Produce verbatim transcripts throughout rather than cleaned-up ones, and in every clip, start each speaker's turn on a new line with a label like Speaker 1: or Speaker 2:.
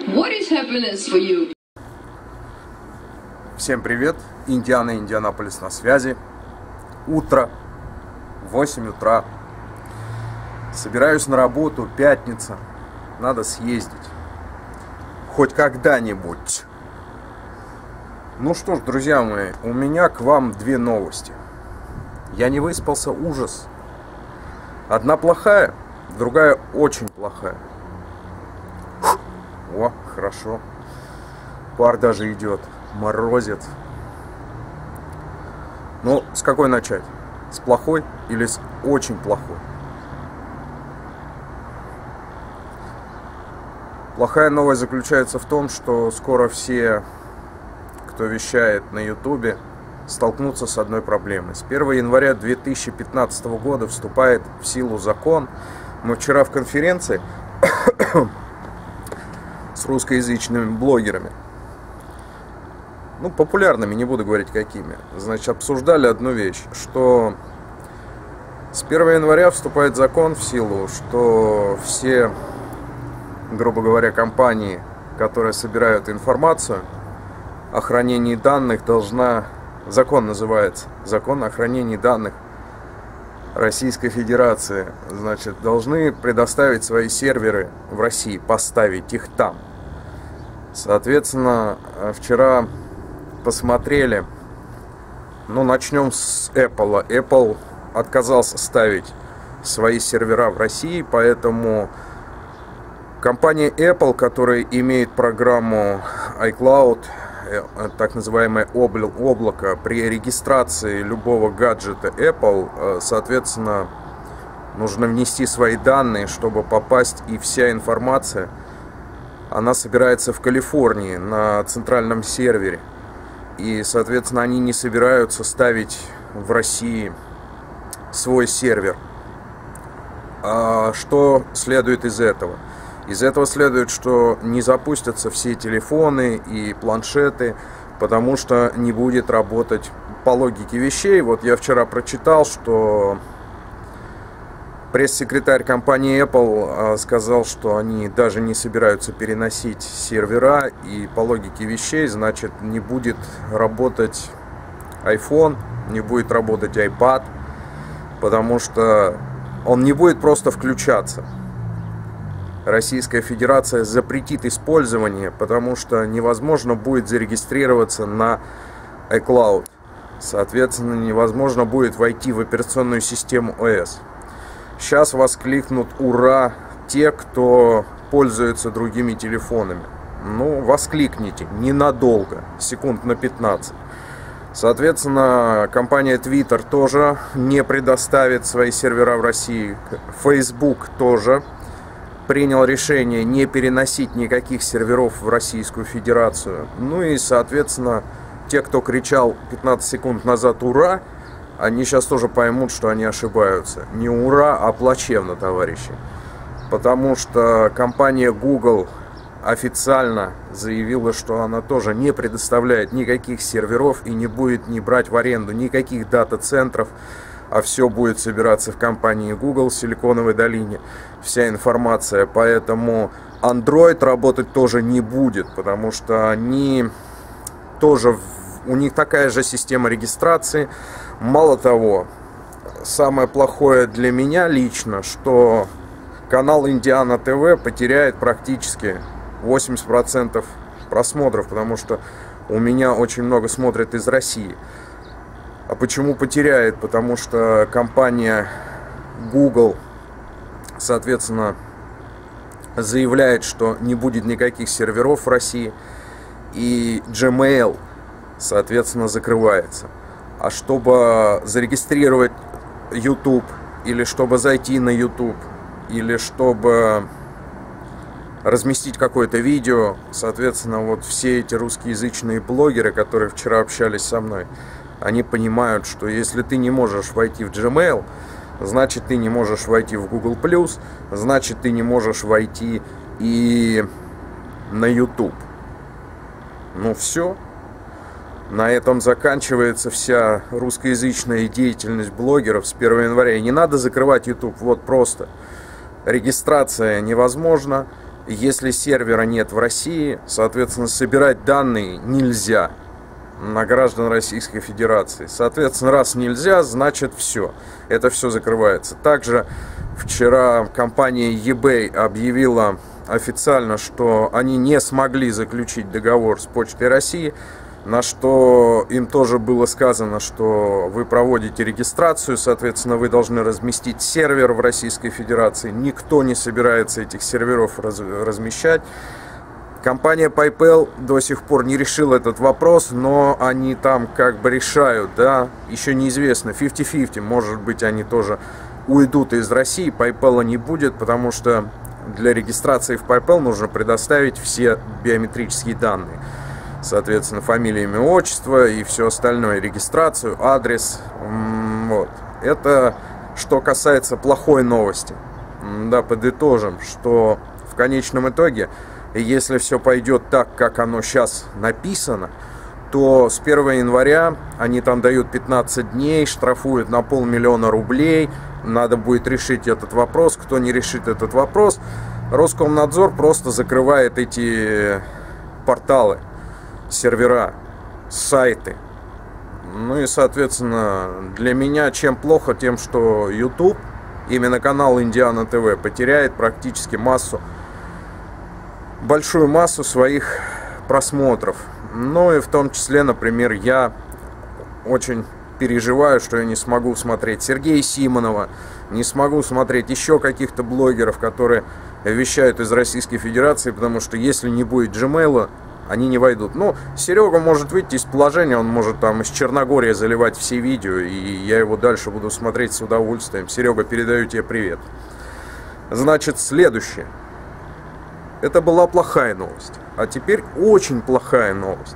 Speaker 1: What is happiness for you?
Speaker 2: Всем привет, Индиана, Индианаполис на связи. Утро, восемь утра. Собираюсь на работу, пятница. Надо съездить. Хоть когда-нибудь. Ну что ж, друзья мои, у меня к вам две новости. Я не выспался, ужас. Одна плохая, другая очень плохая. О, хорошо. Пар даже идет. Морозит. Ну, с какой начать? С плохой или с очень плохой? Плохая новость заключается в том, что скоро все, кто вещает на ютубе, столкнутся с одной проблемой. С первого января две тысячи пятнадцатого года вступает в силу закон. Мы вчера в конференции с русскоязычными блогерами, ну, популярными, не буду говорить какими, значит, обсуждали одну вещь, что с первого января вступает закон в силу, что все, грубо говоря, компании, которые собирают информацию о хранении данных, должна, закон называется, закон о хранении данных Российской Федерации, значит, должны предоставить свои серверы в России, поставить их там. Соответственно, вчера посмотрели, ну, начнем с Apple. Apple отказался ставить свои сервера в России, поэтому компания Apple, которая имеет программу iCloud, так называемое облако, при регистрации любого гаджета Apple, соответственно, нужно внести свои данные, чтобы попасть, и вся информация, она собирается в Калифорнии на центральном сервере. И, соответственно, они не собираются ставить в России свой сервер. А что следует из этого? Из этого следует, что не запустятся все телефоны и планшеты, потому что не будет работать по логике вещей. Вот я вчера прочитал, что пресс-секретарь компании Apple сказал, что они даже не собираются переносить сервера, и по логике вещей, значит, не будет работать iPhone, не будет работать iPad, потому что он не будет просто включаться. Российская Федерация запретит использование, потому что невозможно будет зарегистрироваться на iCloud. Соответственно, невозможно будет войти в операционную систему о эс. Сейчас воскликнут «Ура!» те, кто пользуется другими телефонами. Ну, воскликните, ненадолго, секунд на пятнадцать. Соответственно, компания Twitter тоже не предоставит свои сервера в России. Facebook тоже принял решение не переносить никаких серверов в Российскую Федерацию. Ну и, соответственно, те, кто кричал пятнадцать секунд назад «Ура!», они сейчас тоже поймут, что они ошибаются. Не ура, а плачевно, товарищи. Потому что компания Google официально заявила, что она тоже не предоставляет никаких серверов и не будет не брать в аренду никаких дата-центров, а все будет собираться в компании Google в Силиконовой долине. Вся информация. Поэтому Android работать тоже не будет, потому что они тоже, у них такая же система регистрации. Мало того, самое плохое для меня лично, что канал Индиана ТВ потеряет практически восемьдесят процентов просмотров, потому что у меня очень много смотрят из России. А почему потеряет? Потому что компания Google, соответственно, заявляет, что не будет никаких серверов в России, и Gmail, соответственно, закрывается. А чтобы зарегистрировать YouTube, или чтобы зайти на YouTube, или чтобы разместить какое-то видео, соответственно, вот все эти русскоязычные блогеры, которые вчера общались со мной, они понимают, что если ты не можешь войти в Gmail, значит, ты не можешь войти в Google плюс, значит, ты не можешь войти и на YouTube. Ну все. На этом заканчивается вся русскоязычная деятельность блогеров с первого января. И не надо закрывать YouTube, вот просто. Регистрация невозможна, Если сервера нет в России, соответственно, собирать данные нельзя на граждан Российской Федерации. Соответственно, раз нельзя, значит все. Это все закрывается. Также вчера компания eBay объявила официально, что они не смогли заключить договор с Почтой России, на что им тоже было сказано, что вы проводите регистрацию, соответственно, вы должны разместить сервер в Российской Федерации. Никто не собирается этих серверов раз, размещать. Компания PayPal до сих пор не решила этот вопрос, но они там как бы решают, да, еще неизвестно, пятьдесят на пятьдесят, может быть, они тоже уйдут из России, PayPal не будет, потому что для регистрации в PayPal нужно предоставить все биометрические данные. Соответственно, фамилия, имя, отчество и все остальное, регистрацию, адрес. Вот. Это что касается плохой новости. Да, подытожим, что в конечном итоге, если все пойдет так, как оно сейчас написано, то с первого января они там дают пятнадцать дней, штрафуют на полмиллиона рублей. Надо будет решить этот вопрос. Кто не решит этот вопрос, Роскомнадзор просто закрывает эти порталы, сервера, сайты. Ну и, соответственно, для меня чем плохо, тем, что YouTube, именно канал Индиана ТВ, потеряет практически массу, большую массу своих просмотров. Ну и в том числе, например, я очень переживаю, что я не смогу смотреть Сергея Симонова, не смогу смотреть еще каких-то блогеров, которые вещают из Российской Федерации, потому что если не будет Gmail, они не войдут. Ну, Серега может выйти из положения, он может там из Черногории заливать все видео, и я его дальше буду смотреть с удовольствием. Серега, передаю тебе привет. Значит, следующее. Это была плохая новость. А теперь очень плохая новость.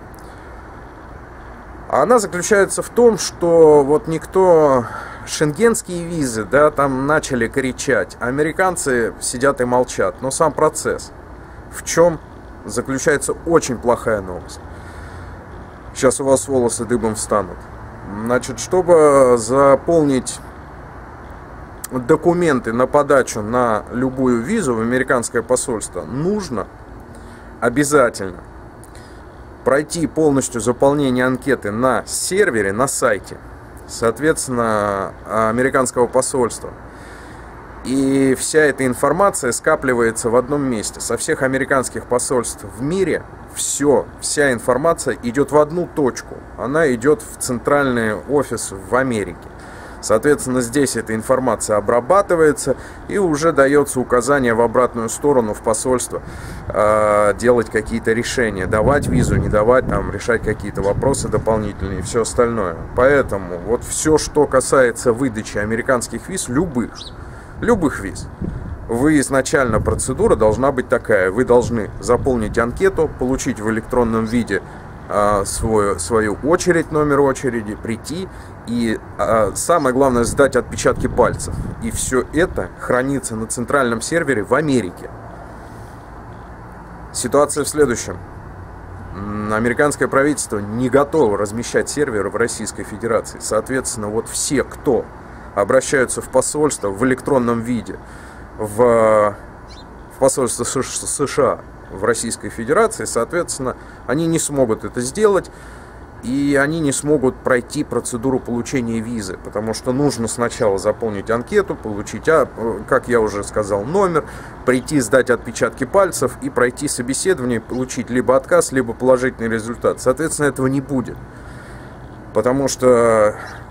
Speaker 2: Она заключается в том, что вот никто... Шенгенские визы, да, там начали кричать. Американцы сидят и молчат. Но сам процесс, в чем заключается очень плохая новость. Сейчас у вас волосы дыбом встанут. Значит, чтобы заполнить документы на подачу на любую визу в американское посольство, нужно обязательно пройти полностью заполнение анкеты на сервере, на сайте, соответственно, американского посольства. И вся эта информация скапливается в одном месте. Со всех американских посольств в мире все, вся информация идет в одну точку. Она идет в центральный офис в Америке. Соответственно, здесь эта информация обрабатывается и уже дается указание в обратную сторону, в посольство, э, делать какие-то решения, давать визу, не давать, там, решать какие-то вопросы дополнительные и все остальное. Поэтому вот все, что касается выдачи американских виз, любых, любых виз, вы изначально процедура должна быть такая. Вы должны заполнить анкету, получить в электронном виде а, свою, свою очередь, номер очереди, прийти и а, самое главное сдать отпечатки пальцев. И все это хранится на центральном сервере в Америке. Ситуация в следующем. Американское правительство не готово размещать серверы в Российской Федерации. Соответственно, вот все, кто обращаются в посольство в электронном виде, в, в посольство США в Российской Федерации, соответственно, они не смогут это сделать, и они не смогут пройти процедуру получения визы, потому что нужно сначала заполнить анкету, получить, а, как я уже сказал, номер, прийти, сдать отпечатки пальцев и пройти собеседование, получить либо отказ, либо положительный результат. Соответственно, этого не будет, потому что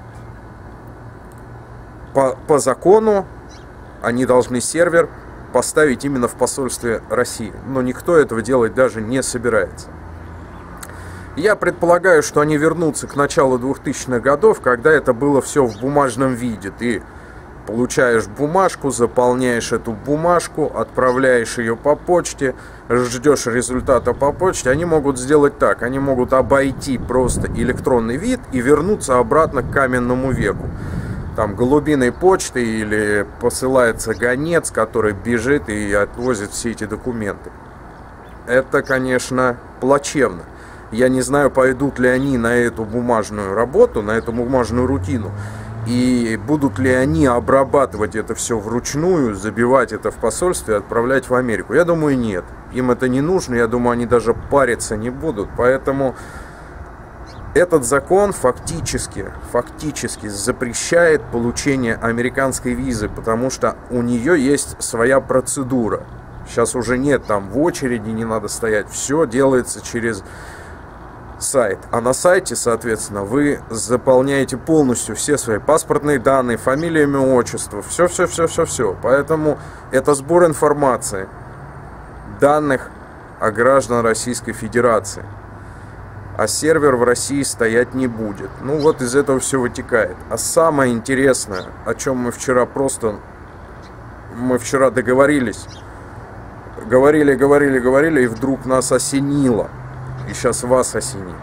Speaker 2: По, по закону они должны сервер поставить именно в посольстве России. Но никто этого делать даже не собирается. Я предполагаю, что они вернутся к началу двухтысячных годов, когда это было все в бумажном виде. Ты получаешь бумажку, заполняешь эту бумажку, отправляешь ее по почте, ждешь результата по почте. Они могут сделать так. Они могут обойти просто электронный вид и вернуться обратно к каменному веку. Там голубиной почтой или посылается гонец, который бежит и отвозит все эти документы. Это, конечно, плачевно. Я не знаю, пойдут ли они на эту бумажную работу, на эту бумажную рутину, И будут ли они обрабатывать это все вручную, забивать это в посольстве и отправлять в Америку? Я думаю, нет. Им это не нужно, я думаю, они даже париться не будут. Поэтому этот закон фактически, фактически запрещает получение американской визы, потому что у нее есть своя процедура. Сейчас уже нет, там в очереди не надо стоять, все делается через сайт. А на сайте, соответственно, вы заполняете полностью все свои паспортные данные, фамилия, имя, отчество, все-все-все-все-все. Поэтому это сбор информации, данных о граждан Российской Федерации. А сервер в России стоять не будет. Ну вот из этого все вытекает. А самое интересное, о чем мы вчера просто, мы вчера договорились, говорили, говорили, говорили, и вдруг нас осенило. И сейчас вас осенит.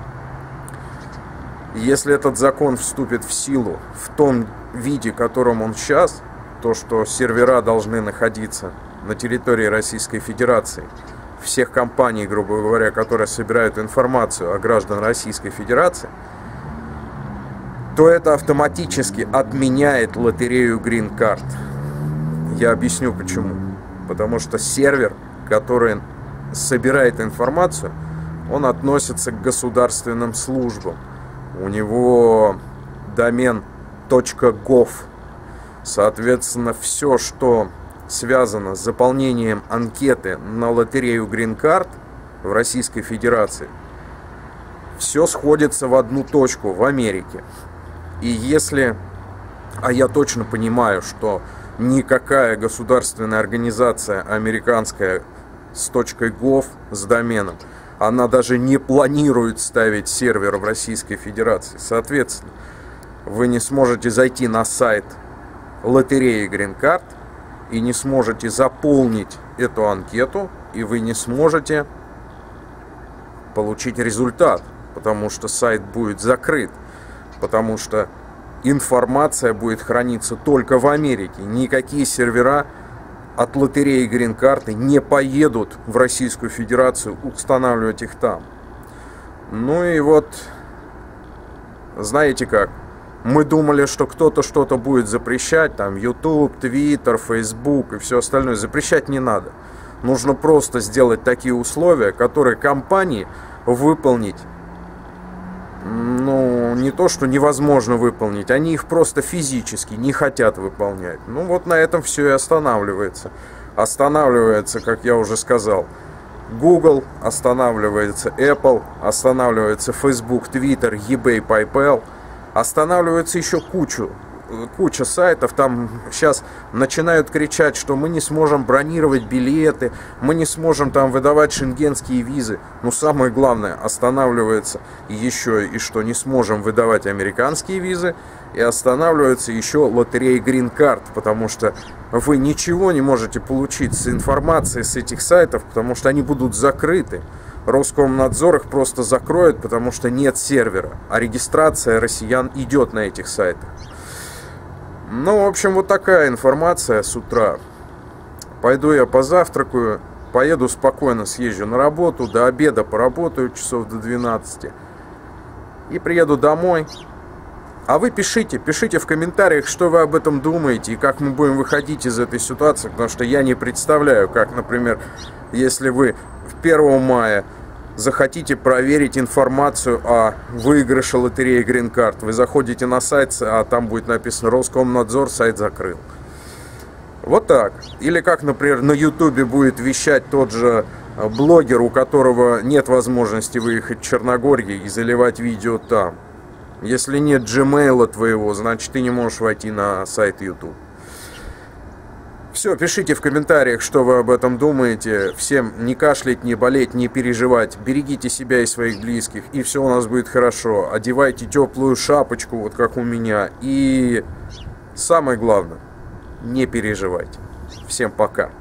Speaker 2: Если этот закон вступит в силу в том виде, в котором он сейчас, то, что сервера должны находиться на территории Российской Федерации, всех компаний, грубо говоря, которые собирают информацию о гражданах Российской Федерации, то это автоматически отменяет лотерею Green Card. Я объясню почему. Потому что сервер, который собирает информацию, он относится к государственным службам. У него домен .gov. Соответственно, все, что связано с заполнением анкеты на лотерею Green Card в Российской Федерации, все сходится в одну точку в Америке. И если, а я точно понимаю, что никакая государственная организация американская с .gov, с доменом, она даже не планирует ставить сервер в Российской Федерации. Соответственно, вы не сможете зайти на сайт лотереи Green Card и не сможете заполнить эту анкету, и вы не сможете получить результат, потому что сайт будет закрыт, потому что информация будет храниться только в Америке. Никакие сервера от лотереи Green Card не поедут в Российскую Федерацию устанавливать их там. Ну и вот, знаете как, мы думали, что кто-то что-то будет запрещать, там YouTube, Twitter, Facebook и все остальное. Запрещать не надо. Нужно просто сделать такие условия, которые компании выполнить, ну, не то, что невозможно выполнить, они их просто физически не хотят выполнять. Ну, вот на этом все и останавливается. Останавливается, как я уже сказал, Google, останавливается Apple, останавливается Facebook, Twitter, eBay, PayPal. Останавливается еще кучу, куча сайтов. Там сейчас начинают кричать, что мы не сможем бронировать билеты, мы не сможем там выдавать шенгенские визы. Но самое главное, останавливается еще и что не сможем выдавать американские визы. И останавливается еще лотерея Green Card, потому что вы ничего не можете получить с информацией с этих сайтов, потому что они будут закрыты. Роскомнадзор их просто закроет, потому что нет сервера, а регистрация россиян идет на этих сайтах. Ну, в общем, вот такая информация с утра. Пойду я позавтракаю, поеду спокойно, съезжу на работу, до обеда поработаю часов до двенадцати и приеду домой. А вы пишите, пишите в комментариях, что вы об этом думаете и как мы будем выходить из этой ситуации, потому что я не представляю, как, например, если вы первого мая захотите проверить информацию о выигрыше лотереи Green Card, вы заходите на сайт, а там будет написано Роскомнадзор, сайт закрыл. Вот так. Или как, например, на ютубе будет вещать тот же блогер, у которого нет возможности выехать в Черногорию и заливать видео там. Если нет джимейла твоего, значит ты не можешь войти на сайт YouTube. Все, пишите в комментариях, что вы об этом думаете. Всем не кашлять, не болеть, не переживать. Берегите себя и своих близких, и все у нас будет хорошо. Одевайте теплую шапочку, вот как у меня. И самое главное, не переживайте. Всем пока.